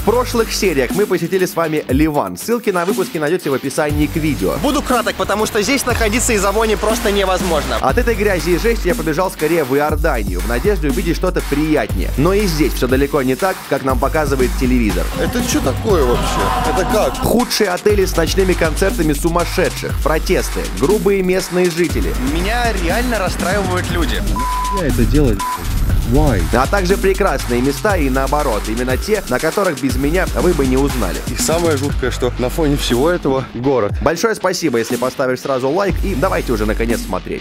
В прошлых сериях мы посетили с вами Ливан. Ссылки на выпуски найдете в описании к видео. Буду краток, потому что здесь находиться из-за вони просто невозможно. От этой грязи и жести я побежал скорее в Иорданию, в надежде увидеть что-то приятнее. Но и здесь все далеко не так, как нам показывает телевизор. Это что такое вообще? Это как? Худшие отели с ночными концертами сумасшедших, протесты, грубые местные жители. Меня реально расстраивают люди. Я это делать. Why? А также прекрасные места и наоборот, именно те, на которых без меня вы бы не узнали. И самое жуткое, что на фоне всего этого город. Большое спасибо, если поставишь сразу лайк, и давайте уже наконец смотреть.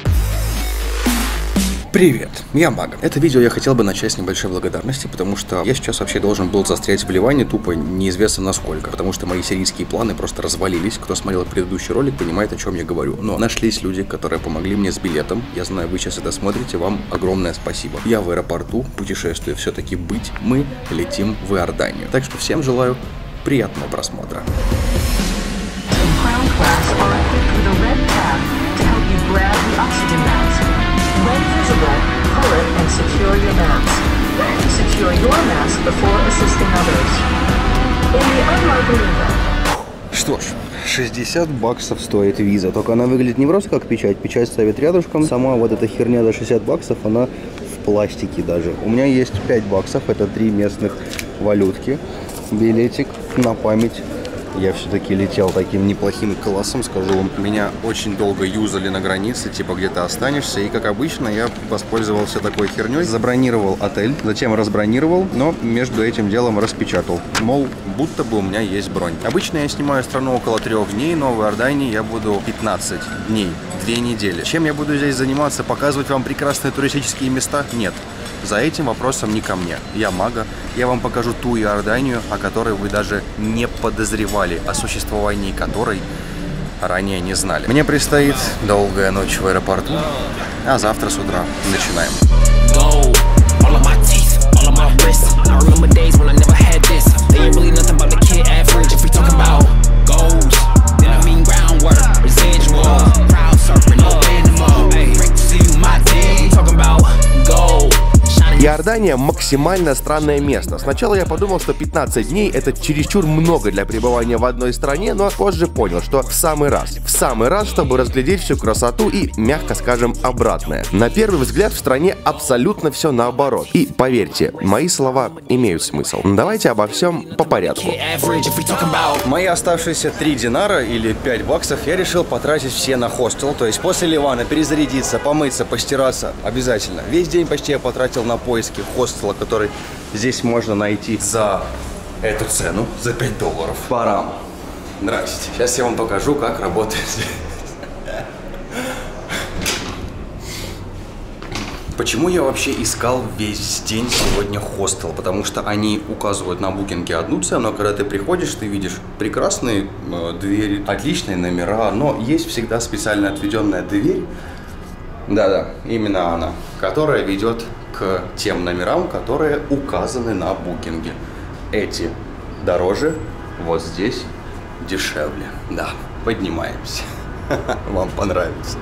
Привет, я Мага. Это видео я хотел бы начать с небольшой благодарности, потому что я сейчас вообще должен был застрять в Ливане тупо неизвестно насколько, потому что мои сирийские планы просто развалились. Кто смотрел предыдущий ролик, понимает, о чем я говорю. Но нашлись люди, которые помогли мне с билетом. Я знаю, вы сейчас это смотрите, вам огромное спасибо. Я в аэропорту, путешествую все-таки быть. Мы летим в Иорданию. Так что всем желаю приятного просмотра. When visible, pull it and secure your mask. Secure your mask before assisting others. In the unlikely event. Что ж, 60 баксов стоит виза, только она выглядит не просто как печать, печать ставит рядышком, сама вот эта херня за 60 баксов, она в пластике даже. У меня есть 5 баксов, это 3 местных валютки, билетик на память. Я все-таки летел таким неплохим классом, скажу вам. Меня очень долго юзали на границе, типа где-то останешься. И как обычно я воспользовался такой херней. Забронировал отель, затем разбронировал, но между этим делом распечатал. Мол, будто бы у меня есть бронь. Обычно я снимаю страну около 3 дней, но в Иордании я буду 15 дней, 2 недели. Чем я буду здесь заниматься? Показывать вам прекрасные туристические места? Нет. За этим вопросом не ко мне. Я Мага. Я вам покажу ту Иорданию, о которой вы даже не подозревали, о существовании которой ранее не знали. Мне предстоит долгая ночь в аэропорту, а завтра с утра начинаем. Иордания максимально странное место. Сначала я подумал, что 15 дней это чересчур много для пребывания в одной стране, но позже понял, что в самый раз, чтобы разглядеть всю красоту и, мягко скажем, обратное. На первый взгляд в стране абсолютно все наоборот. И поверьте, мои слова имеют смысл. Давайте обо всем по порядку. Мои оставшиеся 3 динара или 5 баксов я решил потратить все на хостел, то есть после Ливана перезарядиться, помыться, постираться обязательно. Весь день почти я потратил на поиски хостела, который здесь можно найти за эту цену, за $5. Парам. Здрасте. Сейчас я вам покажу, как работает. Почему я вообще искал весь день сегодня хостел? Потому что они указывают на букинге одну цену, а когда ты приходишь, ты видишь прекрасные двери, отличные номера, но есть всегда специально отведенная дверь. Да-да, именно она, которая ведет к тем номерам, которые указаны на букинге. Эти дороже, вот здесь дешевле. Да, поднимаемся. Вам понравится.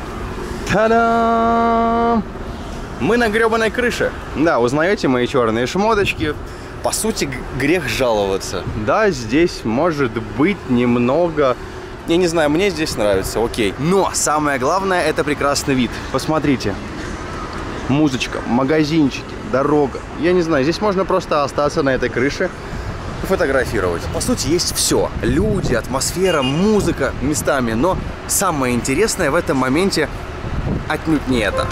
Та-дам! Мы на гребаной крыше. Да, узнаете мои черные шмоточки? По сути, грех жаловаться. Да, здесь может быть немного... Я не знаю, мне здесь нравится, окей. Но самое главное, это прекрасный вид. Посмотрите. Музычка, магазинчики, дорога. Я не знаю, здесь можно просто остаться на этой крыше и фотографировать. По сути, есть все. Люди, атмосфера, музыка местами. Но самое интересное в этом моменте отнюдь не это.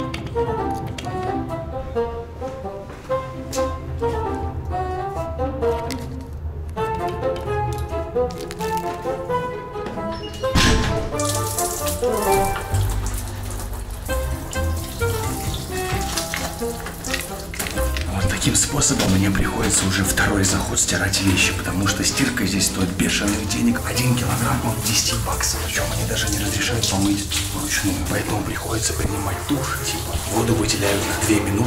Таким способом мне приходится уже второй заход стирать вещи, потому что стирка здесь стоит бешеных денег. 1 килограмм от 10 баксов. Причем они даже не разрешают помыть вручную. Поэтому приходится принимать душ. Типа воду выделяют на 2 минуты.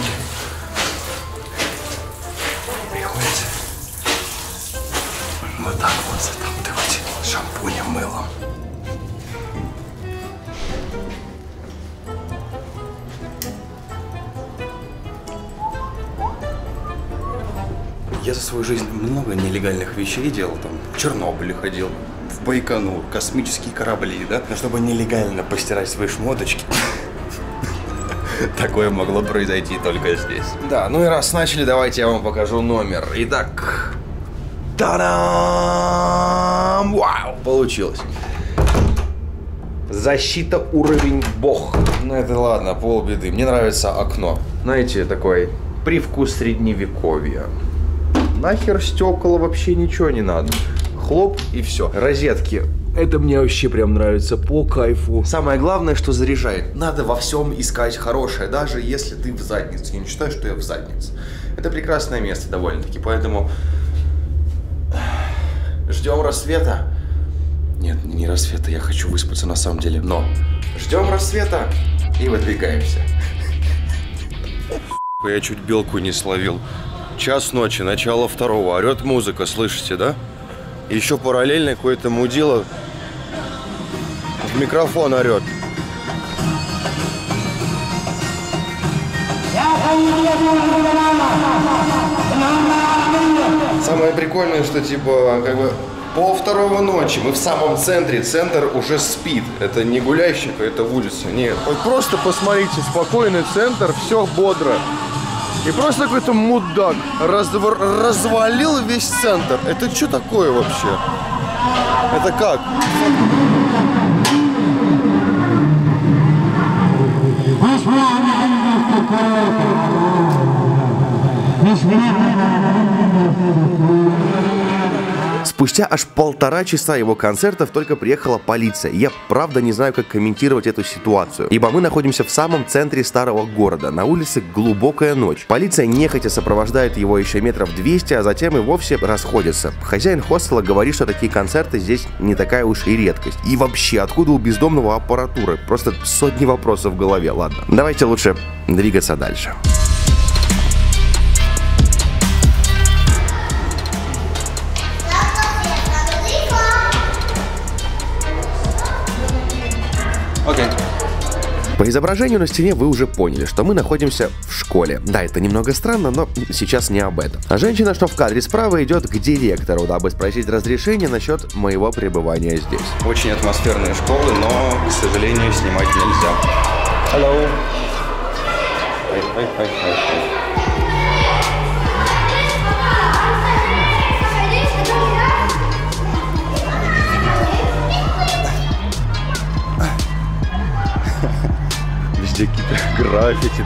Приходится вот так вот затаптывать шампунем, мылом. Я за свою жизнь много нелегальных вещей делал, там, в Чернобыле ходил, в Байконур, космические корабли, да? Но чтобы нелегально постирать свои шмоточки, такое могло произойти только здесь. Да, ну и раз начали, давайте я вам покажу номер. Итак, та-дам! Вау, получилось. Защита уровень бог. Ну это ладно, полбеды. Мне нравится окно. Знаете, такой привкус средневековья. Нахер стекла, вообще ничего не надо. Хлоп и все. Розетки. Это мне вообще прям нравится, по кайфу. Самое главное, что заряжает. Надо во всем искать хорошее, даже если ты в заднице. Я не считаю, что я в заднице. Это прекрасное место довольно-таки, поэтому ждем рассвета. Нет, не рассвета, я хочу выспаться на самом деле. Но ждем рассвета и выдвигаемся. Я чуть белку не словил. Час ночи, начало 2-го. Орет музыка, слышите, да? Еще параллельно какое-то мудило в микрофон орет. Самое прикольное, что типа как бы пол 2 ночи, мы в самом центре, центр уже спит. Это не гуляйщик, это улица, нет. Вот просто посмотрите, спокойный центр, все бодро. И просто какой-то мудак развалил весь центр. Это что такое вообще? Это как? Спустя аж 1,5 часа его концертов только приехала полиция. Я правда не знаю, как комментировать эту ситуацию, ибо мы находимся в самом центре старого города. На улице глубокая ночь. Полиция нехотя сопровождает его еще метров 200, а затем и вовсе расходится. Хозяин хостела говорит, что такие концерты здесь не такая уж и редкость. И вообще, откуда у бездомного аппаратуры? Просто сотни вопросов в голове. Ладно, давайте лучше двигаться дальше. По изображению на стене вы уже поняли, что мы находимся в школе. Да, это немного странно, но сейчас не об этом. А женщина, что в кадре справа, идет к директору, дабы спросить разрешение насчет моего пребывания здесь. Очень атмосферные школы, но, к сожалению, снимать нельзя. Hello. Hi. Везде какие-то граффити.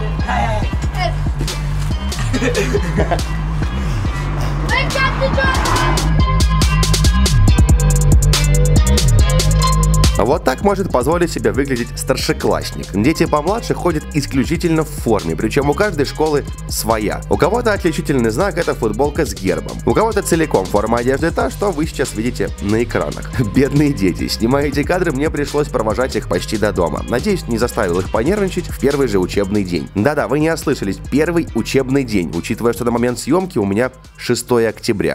Вот так может позволить себе выглядеть старшеклассник. Дети помладше ходят исключительно в форме, причем у каждой школы своя. У кого-то отличительный знак — это футболка с гербом. У кого-то целиком форма одежды та, что вы сейчас видите на экранах. Бедные дети. Снимая эти кадры, мне пришлось провожать их почти до дома. Надеюсь, не заставил их понервничать в первый же учебный день. Да-да, вы не ослышались, первый учебный день, учитывая, что на момент съемки у меня 6 октября.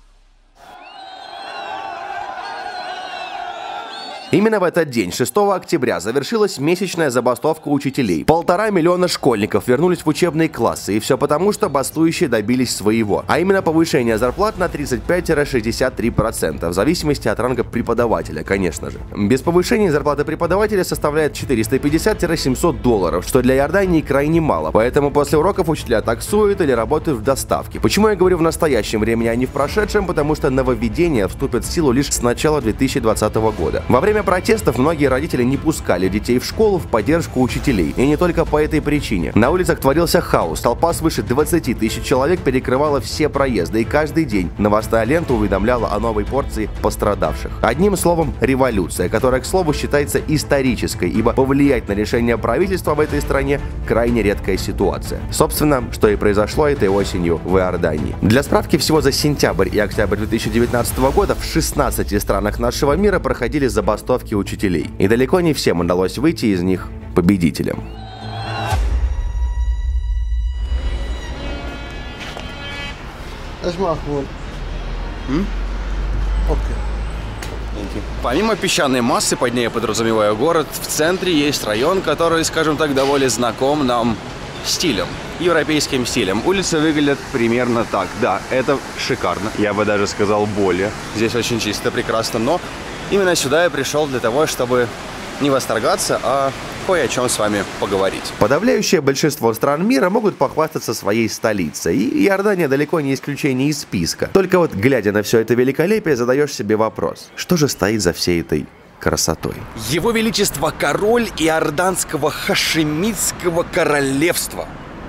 Именно в этот день, 6 октября, завершилась месячная забастовка учителей. 1,5 миллиона школьников вернулись в учебные классы, и все потому, что бастующие добились своего. А именно повышение зарплат на 35-63%, в зависимости от ранга преподавателя, конечно же. Без повышения зарплата преподавателя составляет 450-700 долларов, что для Иордании крайне мало. Поэтому после уроков учителя таксуют или работают в доставке. Почему я говорю в настоящем времени, а не в прошедшем? Потому что нововведения вступят в силу лишь с начала 2020 года. Во время протестов многие родители не пускали детей в школу в поддержку учителей. И не только по этой причине. На улицах творился хаос. Толпа свыше 20 тысяч человек перекрывала все проезды. И каждый день новостная лента уведомляла о новой порции пострадавших. Одним словом, революция, которая, к слову, считается исторической, ибо повлиять на решение правительства в этой стране крайне редкая ситуация. Собственно, что и произошло этой осенью в Иордании. Для справки, всего за сентябрь и октябрь 2019 года в 16 странах нашего мира проходили забастовки учителей. И далеко не всем удалось выйти из них победителем. Помимо песчаной массы, под ней я подразумеваю город, в центре есть район, который, скажем так, довольно знаком нам стилем. европейским стилем. Улицы выглядят примерно так. Да, это шикарно. Я бы даже сказал более. Здесь очень чисто, прекрасно. Но именно сюда я пришел для того, чтобы не восторгаться, а кое о чем с вами поговорить. Подавляющее большинство стран мира могут похвастаться своей столицей, и Иордания далеко не исключение из списка. Только вот, глядя на все это великолепие, задаешь себе вопрос, что же стоит за всей этой красотой? Его Величество король Иорданского Хашемитского королевства.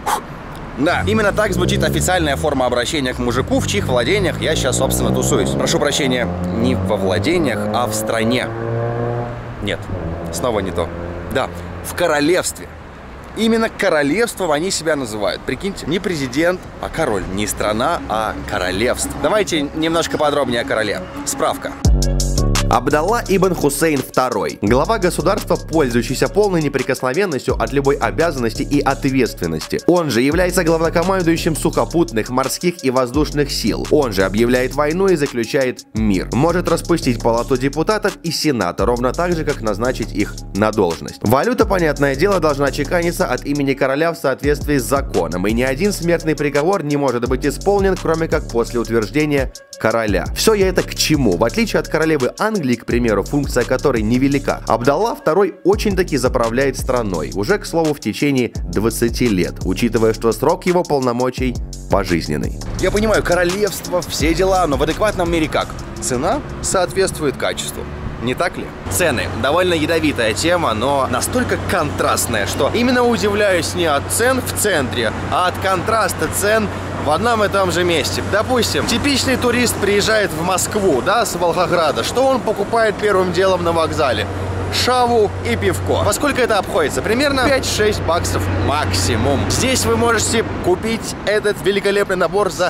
Да, именно так звучит официальная форма обращения к мужику, в чьих владениях я сейчас, собственно, тусуюсь. Прошу прощения, не во владениях, а в стране. Нет, снова не то. Да, в королевстве. Именно королевством они себя называют. Прикиньте, не президент, а король. Не страна, а королевство. Давайте немножко подробнее о короле. Справка. Абдалла ибн Хусейн II, глава государства, пользующийся полной неприкосновенностью от любой обязанности и ответственности. Он же является главнокомандующим сухопутных, морских и воздушных сил. Он же объявляет войну и заключает мир. Может распустить палату депутатов и сената, ровно так же, как назначить их на должность. Валюта, понятное дело, должна чеканиться от имени короля в соответствии с законом, и ни один смертный приговор не может быть исполнен, кроме как после утверждения короля. Все я это к чему? В отличие от королевы Англии, к примеру, функция которой невелика, Абдалла II очень-таки заправляет страной, уже, к слову, в течение 20 лет, учитывая, что срок его полномочий пожизненный. Я понимаю, королевство, все дела, но в адекватном мире как? Цена соответствует качеству. Не так ли? Цены. Довольно ядовитая тема, но настолько контрастная, что именно удивляюсь не от цен в центре, а от контраста цен в одном и том же месте. Допустим, типичный турист приезжает в Москву, да, с Волгограда. Что он покупает первым делом на вокзале? Шаву и пивко. Во сколько это обходится? Примерно 5-6 баксов максимум. Здесь вы можете купить этот великолепный набор за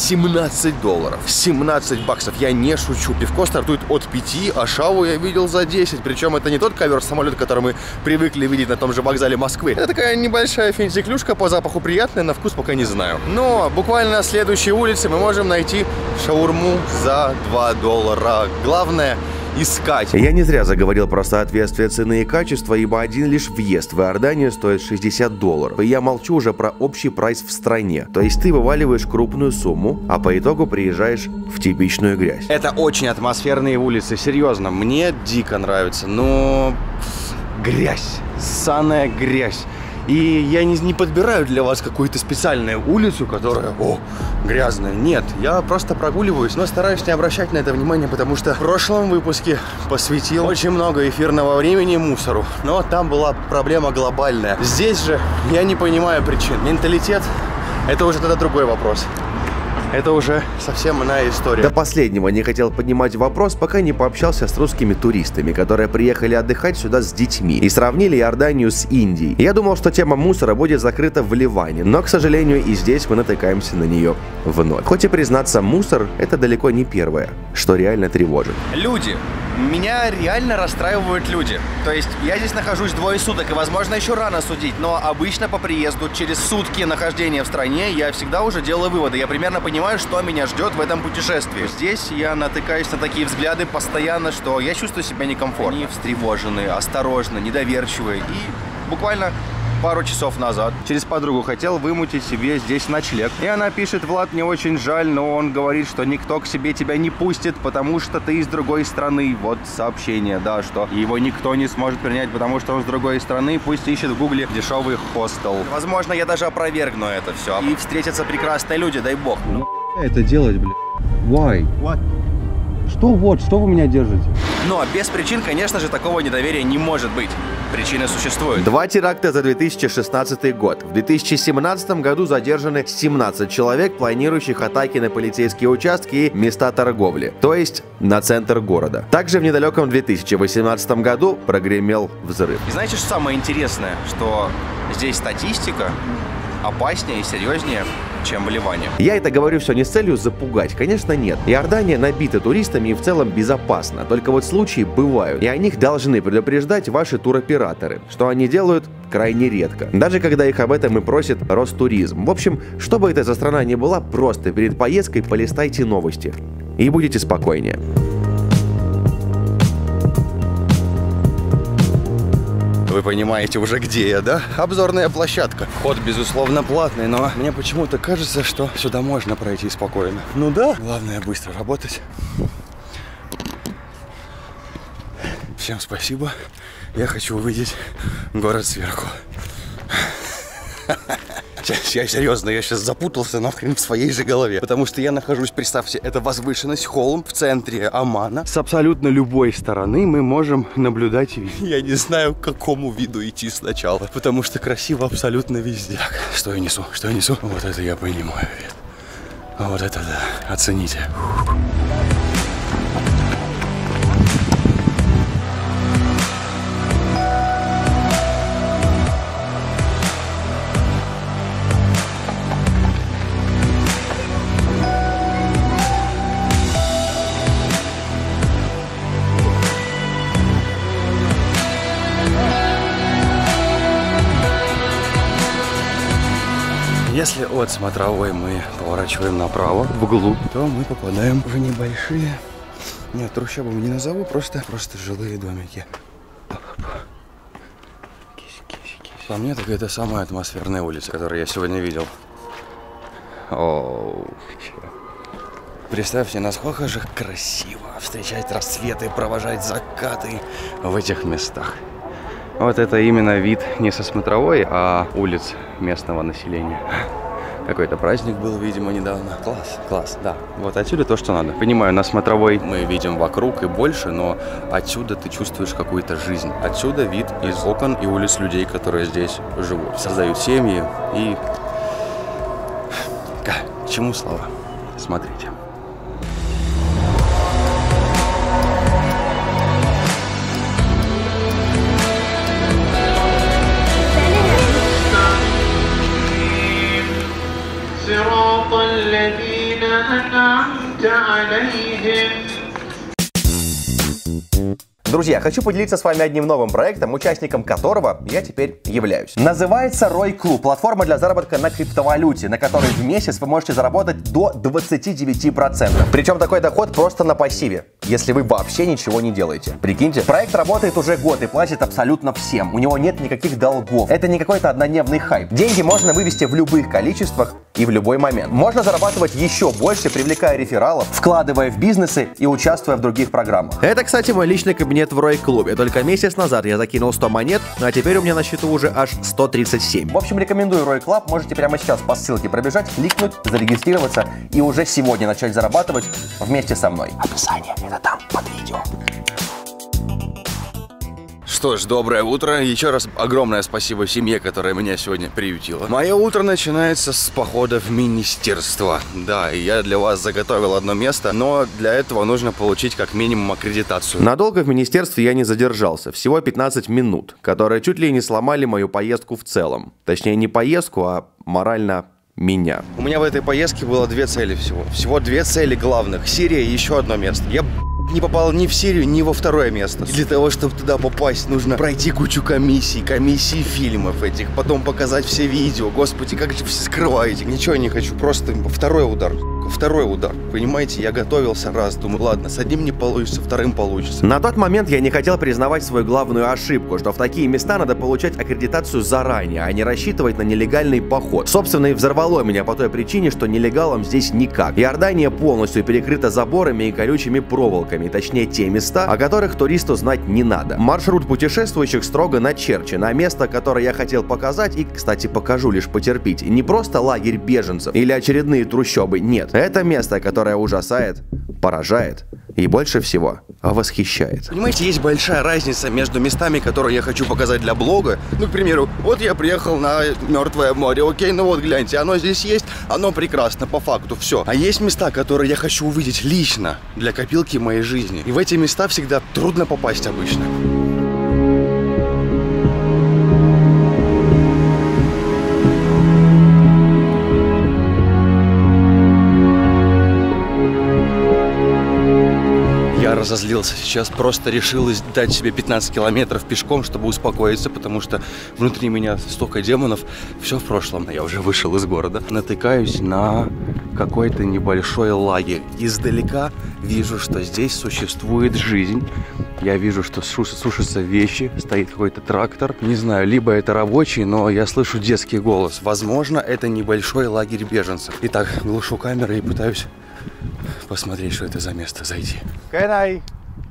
$17. 17 баксов. Я не шучу. Пивко стартует от 5, а шаву я видел за 10. Причем это не тот ковер-самолет, который мы привыкли видеть на том же вокзале Москвы. Это такая небольшая финтиклюшка, по запаху приятная, на вкус пока не знаю. Но буквально на следующей улице мы можем найти шаурму за $2. Главное — искать. Я не зря заговорил про соответствие цены и качества, ибо один лишь въезд в Иорданию стоит $60. И я молчу уже про общий прайс в стране. То есть ты вываливаешь крупную сумму, а по итогу приезжаешь в типичную грязь. Это очень атмосферные улицы, серьезно. Мне дико нравится, но грязь, ссаная грязь. И я не подбираю для вас какую-то специальную улицу, которая, грязная. Нет, я просто прогуливаюсь, но стараюсь не обращать на это внимания, потому что в прошлом выпуске посвятил очень много эфирного времени мусору. Но там была проблема глобальная. Здесь же я не понимаю причин. Менталитет — это уже тогда другой вопрос. Это уже совсем иная история. До последнего не хотел поднимать вопрос, пока не пообщался с русскими туристами, которые приехали отдыхать сюда с детьми и сравнили Иорданию с Индией. Я думал, что тема мусора будет закрыта в Ливане, но, к сожалению, и здесь мы натыкаемся на нее вновь. Хоть и признаться, мусор — это далеко не первое, что реально тревожит. Люди. Меня реально расстраивают люди. То есть я здесь нахожусь 2 суток, и, возможно, еще рано судить, но обычно по приезду через сутки нахождения в стране я всегда уже делаю выводы. Я примерно понимаю, что меня ждет в этом путешествии. Здесь я натыкаюсь на такие взгляды постоянно, что я чувствую себя некомфортно. Они встревоженные, осторожны, недоверчивые. И буквально пару часов назад через подругу хотел вымутить себе здесь ночлег. И она пишет: Влад, мне очень жаль, но он говорит, что никто к себе тебя не пустит, потому что ты из другой страны. Вот сообщение, да, что его никто не сможет принять, потому что он с другой страны. Пусть ищет в гугле дешевый хостел. Возможно, я даже опровергну это все. И встретятся прекрасные люди, дай бог. Это делать, блядь? Why? What? Что вот? Что вы меня держите? Но без причин, конечно же, такого недоверия не может быть. Причины существуют. 2 теракта за 2016 год. В 2017 году задержаны 17 человек, планирующих атаки на полицейские участки и места торговли, то есть на центр города. Также в недалеком 2018 году прогремел взрыв. И знаете, что самое интересное? Что здесь статистика опаснее и серьезнее, чем в Ливане. Я это говорю все не с целью запугать, конечно, нет. Иордания набита туристами и в целом безопасна. Только вот случаи бывают, и о них должны предупреждать ваши туроператоры, что они делают крайне редко. Даже когда их об этом и просит Ростуризм. В общем, что бы это за страна ни была, просто перед поездкой полистайте новости. И будете спокойнее. Вы понимаете уже, где я, да? Обзорная площадка. Вход, безусловно, платный, но мне почему-то кажется, что сюда можно пройти спокойно. Ну да. Главное быстро работать. Всем спасибо. Я хочу увидеть город сверху. Я серьезно, я сейчас запутался нахрен в своей же голове. Потому что я нахожусь, представьте, это возвышенность, холм в центре Омана. С абсолютно любой стороны мы можем наблюдать вид. Я не знаю, к какому виду идти сначала. Потому что красиво абсолютно везде. Так, что я несу? Что я несу? Вот это я понимаю вид. А вот это да, оцените. Если от смотровой мы поворачиваем направо, вглубь, то мы попадаем в небольшие... Нет, трущобами не назову, просто жилые домики. По мне, так это самая атмосферная улица, которую я сегодня видел. Представьте, насколько же красиво встречать рассветы, провожать закаты в этих местах. Вот это именно вид не со смотровой, а улиц местного населения. Какой-то праздник был, видимо, недавно. Класс, класс, да. Вот отсюда то, что надо. Понимаю, на смотровой мы видим вокруг и больше, но отсюда ты чувствуешь какую-то жизнь. Отсюда вид из окон и улиц людей, которые здесь живут. Создают семьи и... К чему слова? Смотрите. صراط الذين أنعمت عليهم. Друзья, хочу поделиться с вами одним новым проектом, участником которого я теперь являюсь. Называется Рой Клуб. Платформа для заработка на криптовалюте, на которой в месяц вы можете заработать до 29%. Причем такой доход просто на пассиве, если вы вообще ничего не делаете. Прикиньте, проект работает уже год и платит абсолютно всем. У него нет никаких долгов. Это не какой-то однодневный хайп. Деньги можно вывести в любых количествах и в любой момент. Можно зарабатывать еще больше, привлекая рефералов, вкладывая в бизнесы и участвуя в других программах. Это, кстати, мой личный кабинет в Рой-клубе. Только месяц назад я закинул 100 монет, а теперь у меня на счету уже аж 137. В общем, рекомендую Рой Клаб. Можете прямо сейчас по ссылке пробежать, кликнуть, зарегистрироваться и уже сегодня начать зарабатывать вместе со мной. Описание это там под видео. Что ж, доброе утро. Еще раз огромное спасибо семье, которая меня сегодня приютила. Мое утро начинается с похода в министерство. Да, и я для вас заготовил одно место, но для этого нужно получить как минимум аккредитацию. Надолго в министерстве я не задержался. Всего 15 минут, которые чуть ли не сломали мою поездку в целом. Точнее, не поездку, а морально меня. У меня в этой поездке было две цели всего. Всего две цели главных. Сирия и еще одно место. Я не попал ни в Сирию, ни во второе место. И для того, чтобы туда попасть, нужно пройти кучу комиссий фильмов этих, потом показать все видео. Господи, как же все скрываете? Ничего не хочу, просто второй удар. Понимаете, я готовился раз, думаю, ладно, с одним не получится, вторым получится. На тот момент я не хотел признавать свою главную ошибку, что в такие места надо получать аккредитацию заранее, а не рассчитывать на нелегальный поход. Собственно, и взорвало меня по той причине, что нелегалам здесь никак. Иордания полностью перекрыта заборами и колючими проволоками, точнее те места, о которых туристу знать не надо. Маршрут путешествующих строго начерчен, а место, которое я хотел показать, и, кстати, покажу, лишь потерпите, не просто лагерь беженцев или очередные трущобы, нет. Это место, которое ужасает, поражает и больше всего восхищает. Понимаете, есть большая разница между местами, которые я хочу показать для блога. Ну, к примеру, вот я приехал на Мертвое море, окей, ну вот гляньте, оно здесь есть, оно прекрасно, по факту, все. А есть места, которые я хочу увидеть лично, для копилки моей жизни. И в эти места всегда трудно попасть обычно. Я разозлился сейчас, просто решил дать себе 15 километров пешком, чтобы успокоиться, потому что внутри меня столько демонов, все в прошлом. Я уже вышел из города, натыкаюсь на какой-то небольшой лагерь. Издалека вижу, что здесь существует жизнь, Я вижу, что сушатся вещи, стоит какой-то трактор. Не знаю, либо это рабочий, но я слышу детский голос. Возможно, это небольшой лагерь беженцев. Итак, глушу камеру и пытаюсь посмотреть, что это за место, зайти. Can I?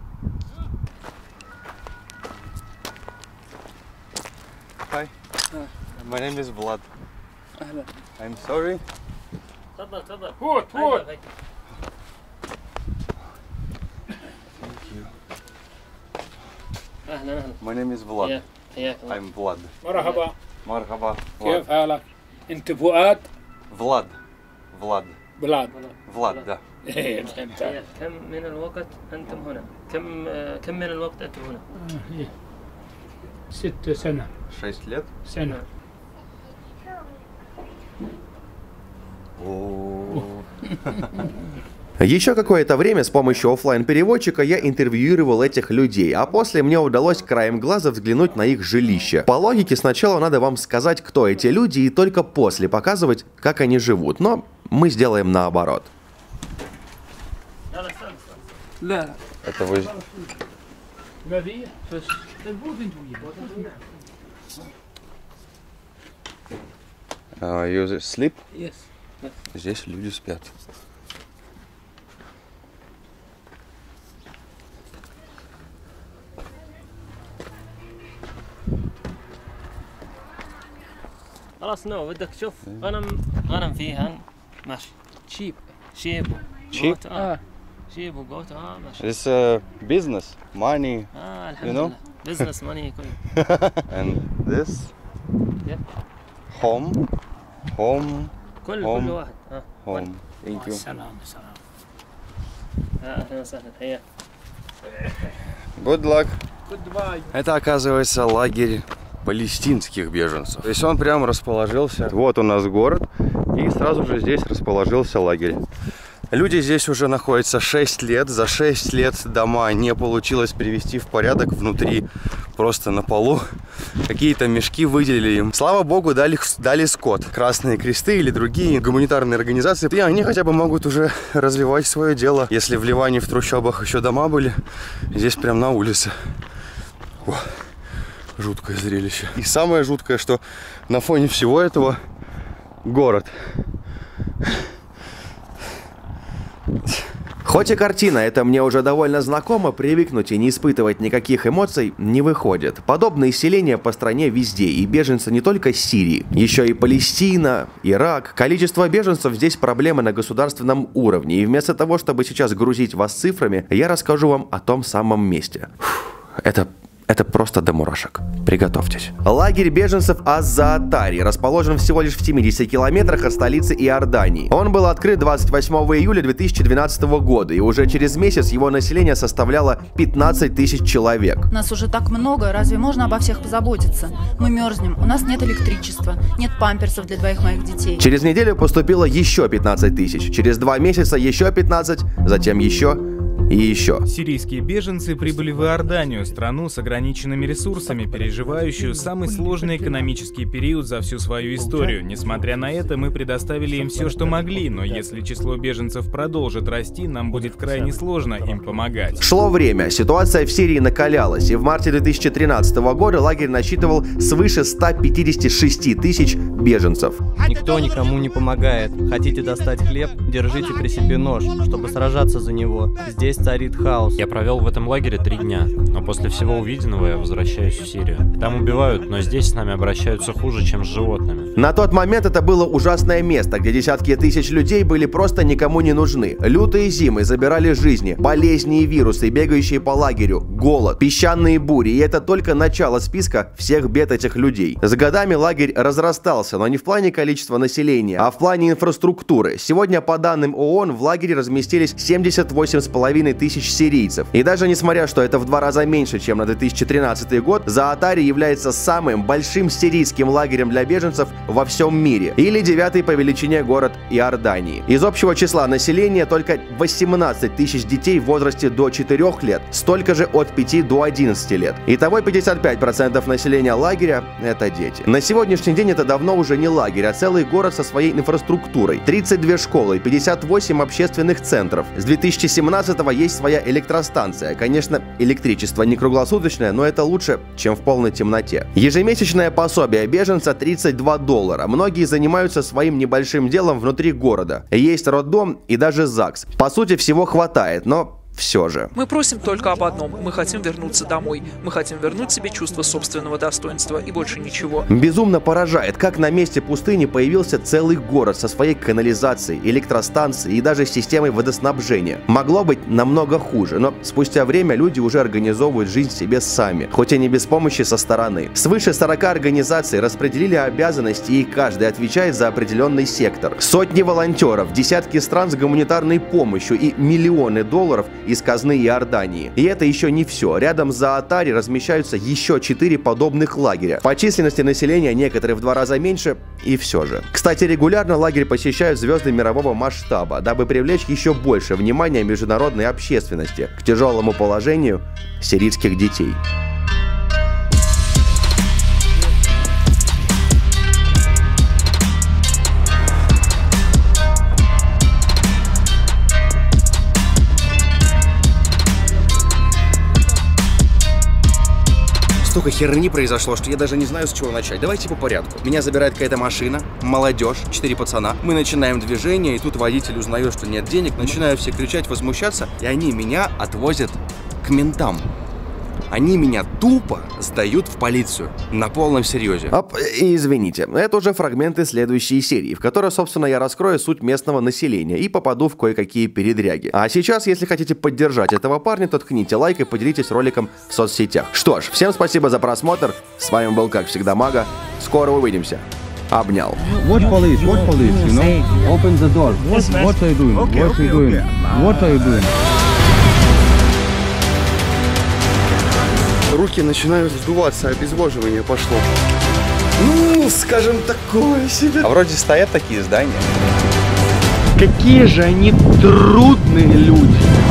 Hi. My name is Vlad. I'm sorry. My name is Vlad. I'm Vlad. مرحبا Marhaba. كيف حالك؟ انت فؤاد؟ Vlad. Vlad. بلاد Vlad, да. إيه، فهمت. كم من الوقت أنتم هنا؟ كم من الوقت أنتم هنا؟ 6 سنة 6 лет. سنة Еще какое-то время с помощью оффлайн-переводчика я интервьюировал этих людей, а после мне удалось краем глаза взглянуть на их жилище. По логике сначала надо вам сказать, кто эти люди, и только после показывать, как они живут, но мы сделаем наоборот. لا Это вы... الذي You sleep? Yes. Здесь люди спят. خلاص نو بدك تشوف غنم فيها ماشي شيب Sheep? شيب وقوت ماشي It's business, money, الحمد you know? لله بزنس ماني كل and this Yep. home. كل Home. واحد Home. Thank you. سلام سلام اهلا وسهلا حياك Good luck. Goodbye. Это, оказывается, лагерь палестинских беженцев. То есть он прямо расположился. Вот у нас город, и сразу же здесь расположился лагерь. Люди здесь уже находятся 6 лет. За 6 лет дома не получилось привести в порядок внутри, просто на полу. Какие-то мешки выделили им. Слава богу, дали скот. Красные кресты или другие гуманитарные организации. И они хотя бы могут уже развивать свое дело. Если в Ливане, в трущобах еще дома были, здесь прям на улице. О, жуткое зрелище. И самое жуткое, что на фоне всего этого город. Хоть и картина это мне уже довольно знакома, привыкнуть и не испытывать никаких эмоций не выходит. Подобные селения по стране везде, и беженцы не только с Сирии, еще и Палестина, Ирак. Количество беженцев здесь проблема на государственном уровне, и вместо того, чтобы сейчас грузить вас цифрами, я расскажу вам о том самом месте. Это просто до мурашек. Приготовьтесь. Лагерь беженцев Аз-Заатари расположен всего лишь в 70 километрах от столицы Иордании. Он был открыт 28 июля 2012 года, и уже через месяц его население составляло 15 тысяч человек. Нас уже так много, разве можно обо всех позаботиться? Мы мерзнем, у нас нет электричества, нет памперсов для двоих моих детей. Через неделю поступило еще 15 тысяч, через 2 месяца еще 15, затем еще и еще. Сирийские беженцы прибыли в Иорданию, страну с ограниченными ресурсами, переживающую самый сложный экономический период за всю свою историю. Несмотря на это, мы предоставили им все, что могли, но если число беженцев продолжит расти, нам будет крайне сложно им помогать. Шло время, ситуация в Сирии накалялась, и в марте 2013 года лагерь насчитывал свыше 156 тысяч беженцев. Никто никому не помогает. Хотите достать хлеб? Держите при себе нож, чтобы сражаться за него. Здесь царит хаос. Я провел в этом лагере 3 дня, но после всего увиденного я возвращаюсь в Сирию. Там убивают, но здесь с нами обращаются хуже, чем с животными. На тот момент это было ужасное место, где десятки тысяч людей были просто никому не нужны. Лютые зимы забирали жизни, болезни и вирусы, бегающие по лагерю, голод, песчаные бури, и это только начало списка всех бед этих людей. С годами лагерь разрастался, но не в плане количества населения, а в плане инфраструктуры. Сегодня, по данным ООН, в лагере разместились 78,5 тысяч сирийцев. И даже несмотря, что это в 2 раза меньше, чем на 2013 год, Заатари является самым большим сирийским лагерем для беженцев во всем мире. Или 9-й по величине город Иордании. Из общего числа населения только 18 тысяч детей в возрасте до 4 лет, столько же от 5 до 11 лет. Итого 55% населения лагеря – это дети. На сегодняшний день это давно уже не лагерь, а целый город со своей инфраструктурой. 32 школы, 58 общественных центров. С 2017-го есть своя электростанция. Конечно, электричество не круглосуточное, но это лучше, чем в полной темноте. Ежемесячное пособие беженца $32. Многие занимаются своим небольшим делом внутри города. Есть роддом и даже ЗАГС. По сути, всего хватает, но все же. Мы просим только об одном. Мы хотим вернуться домой. Мы хотим вернуть себе чувство собственного достоинства и больше ничего. Безумно поражает, как на месте пустыни появился целый город со своей канализацией, электростанцией и даже системой водоснабжения. Могло быть намного хуже, но спустя время люди уже организовывают жизнь себе сами, хоть и не без помощи со стороны. Свыше 40 организаций распределили обязанности, и каждый отвечает за определенный сектор. Сотни волонтеров, десятки стран с гуманитарной помощью и миллионы долларов из казны Иордании. И это еще не все. Рядом с Заатари размещаются еще 4 подобных лагеря. По численности населения некоторые в 2 раза меньше, и все же. Кстати, регулярно лагерь посещают звезды мирового масштаба, дабы привлечь еще больше внимания международной общественности к тяжелому положению сирийских детей. Столько херни произошло, что я даже не знаю, с чего начать. Давайте по порядку. Меня забирает какая-то машина, молодежь, 4 пацана. Мы начинаем движение, и тут водитель узнает, что нет денег. Начинают все кричать, возмущаться, и они меня отвозят к ментам. Они меня тупо сдают в полицию. На полном серьезе. Извините, это уже фрагменты следующей серии, в которой, собственно, я раскрою суть местного населения и попаду в кое-какие передряги. А сейчас, если хотите поддержать этого парня, то ткните лайк и поделитесь роликом в соцсетях. Что ж, всем спасибо за просмотр. С вами был, как всегда, Мага. Скоро увидимся. Обнял. Watch police, you know? Open the door. What are you doing? What are you doing? What are you doing? Руки начинают сдуваться, обезвоживание пошло. Ну, скажем, такое себе. А вроде стоят такие здания. Какие же они трудные люди.